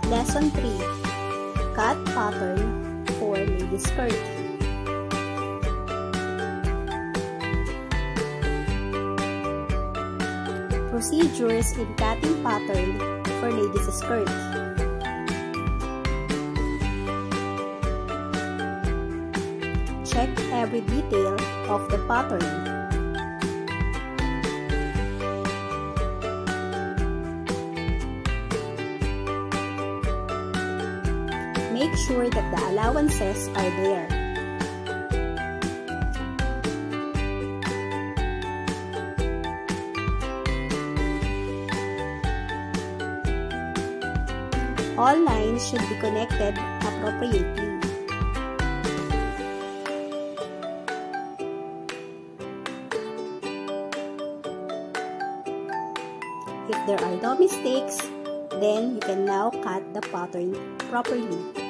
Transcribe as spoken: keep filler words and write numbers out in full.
Lesson three. Cut pattern for lady skirt. Procedures in cutting pattern for ladies skirt. Check every detail of the pattern. Make sure that the allowances are there. All lines should be connected appropriately. If there are no mistakes, then you can now cut the pattern properly.